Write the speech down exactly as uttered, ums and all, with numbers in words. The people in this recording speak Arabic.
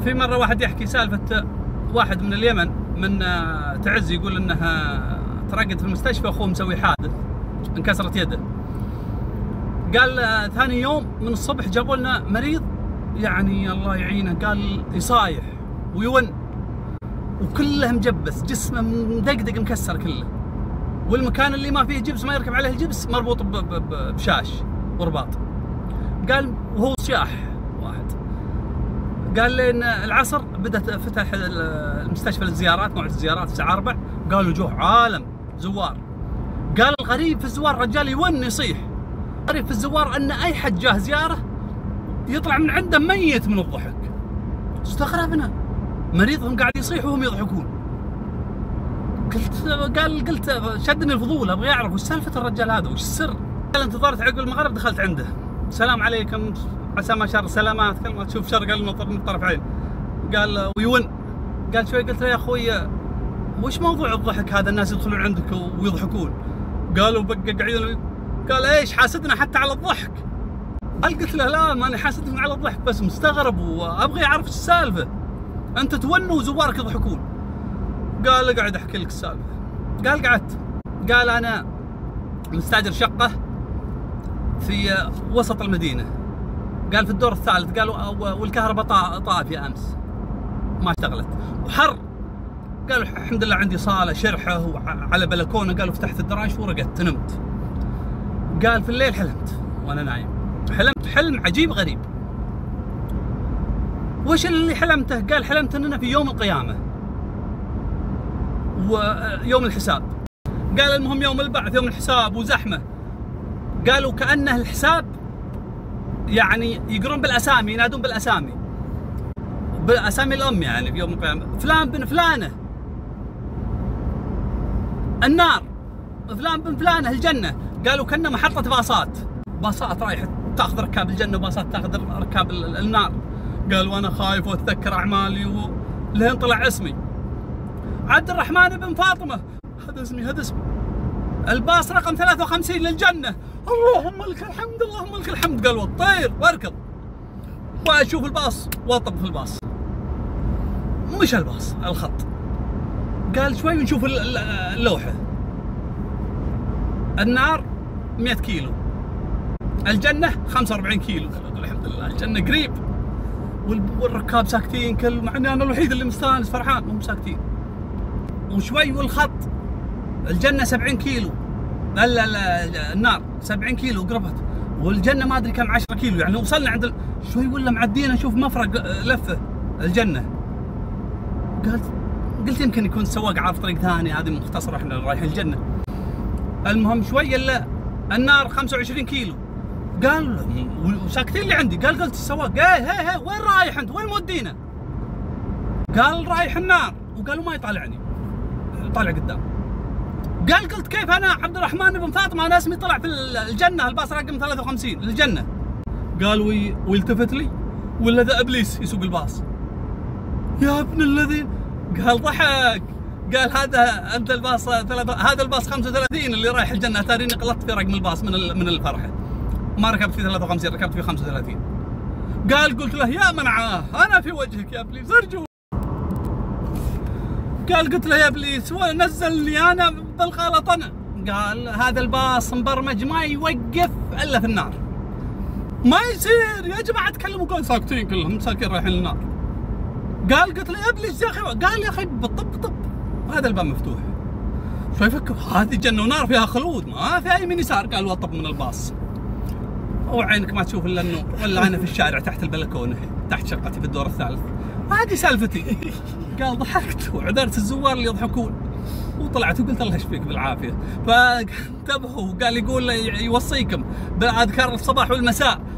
في مرة واحد يحكي سالفة واحد من اليمن من تعز، يقول انها ترقد في المستشفى واخوه مسوي حادث انكسرت يده. قال ثاني يوم من الصبح جابوا لنا مريض يعني الله يعينه، قال يصايح ويون وكله مجبس، جسمه مدقدق مكسر كله، والمكان اللي ما فيه جبس ما يركب عليه الجبس مربوط بشاش ورباط. قال وهو صياح واحد. قال لين العصر بدأت فتح المستشفى للزيارات، موعد الزيارات الساعة أربع، قالوا جوه عالم زوار. قال الغريب في الزوار رجال يون يصيح. الغريب في الزوار ان اي حد جاه زياره يطلع من عنده ميت من الضحك. استغربنا، مريضهم قاعد يصيح وهم يضحكون. قلت قال قلت شدني الفضول ابغى اعرف وش سالفه الرجال هذا، وش السر؟ قال انتظرت عقب المغرب، دخلت عنده، السلام عليكم، عسى ما شر سلامات، كل ما تشوف شر قال من الطرف عين. قال ويون. قال شوي، قلت له يا اخوي وش موضوع الضحك هذا، الناس يدخلون عندك ويضحكون؟ قالوا بقق عيون. قال ايش حاسدنا حتى على الضحك؟ قال قلت له لا ماني حاسدكم على الضحك، بس مستغرب وابغى اعرف ايش السالفه، انت تونوا وزوارك يضحكون. قال اقعد احكي لك السالفه. قال قعدت. قال انا مستاجر شقه في وسط المدينه، قال في الدور الثالث، قال والكهرباء طافيه امس ما اشتغلت وحر. قالوا الحمد لله عندي صاله شرحه وعلى بلكونه، قالوا فتحت الدراج ورقدت نمت. قال في الليل حلمت وانا نايم، حلمت حلم عجيب غريب. وش اللي حلمته؟ قال حلمت اننا في يوم القيامه ويوم الحساب. قال المهم يوم البعث يوم الحساب وزحمه. قالوا كانه الحساب يعني يقرون بالاسامي، ينادون بالاسامي، بالاسامي الام يعني في يوم القيامه، فلان بن فلانه النار، فلان بن فلانه الجنه. قالوا كأنه محطة باصات، باصات رايحة تاخذ ركاب الجنة وباصات تاخذ ركاب النار. قال وانا خايف واتذكر اعمالي و... لين طلع اسمي عبد الرحمن بن فاطمة، هذا اسمي هذا اسمي، الباص رقم ثلاثة وخمسين للجنة. اللهم لك الحمد اللهم لك الحمد. قال والطير واركض واشوف الباص واطب في الباص، مش الباص الخط. قال شوي ونشوف اللوحة، النار مئة كيلو، الجنة خمسة وأربعين كيلو. قال الحمد لله الجنة قريب، والركاب ساكتين، كل مع اني انا الوحيد اللي مستانس فرحان وهم ساكتين. وشوي والخط، الجنة سبعين كيلو، لا لا لا النار سبعين كيلو قربت، والجنة ما ادري كم عشرة كيلو، يعني وصلنا عند ال... شوي ولا معديين نشوف مفرق لفة الجنة. قلت قلت يمكن يكون السواق عارف طريق ثاني، هذه مختصرة احنا رايحين الجنة. المهم شوي الا النار خمسة وعشرين كيلو. قال وساكتين اللي عندي. قال قلت السواق ايه هي هي وين رايح انت؟ وين مودينا؟ قال رايح النار. وقالوا ما يطالعني، طالع قدام. قال قلت كيف انا عبد الرحمن بن فاطمه انا اسمي طلع في الجنه، الباص رقم ثلاثة وخمسين للجنه. قال وي ويلتفت لي ولا ذا ابليس يسوق الباص يا ابن الذين. قال ضحك، قال هذا انت الباص ثلاثة، هذا الباص خمسة وثلاثين اللي رايح الجنه، تريني قلطت في رقم الباص من من الفرحه، ما ركبت في ثلاثة وخمسين ركبت في خمسة وثلاثين. قال قلت له يا منعاه انا في وجهك يا ابليس ارجو. قال قلت له يا ابليس ونزلني انا بالغلط انا. قال هذا الباص مبرمج ما يوقف الا في النار، ما يصير يا جماعه تكلموا. قال ساكتين كلهم ساكتين رايحين للنار. قال قلت له يا ابليس يا اخي. قال يا اخي بالطب طب هذا الباب مفتوح. شوي فكر هذه جنه ونار فيها خلود ما في اي من يسار. قال وطب من الباص وعينك ما تشوف الا النور، ولا انا في الشارع تحت البلكونه تحت شقتي في الدور الثالث، وهذه سالفتي. قال ضحكت وعذرت الزوار اللي يضحكون وطلعت وقلت الله يشفيك بالعافيه. فانتبهوا، قال يقول يوصيكم باذكار الصباح والمساء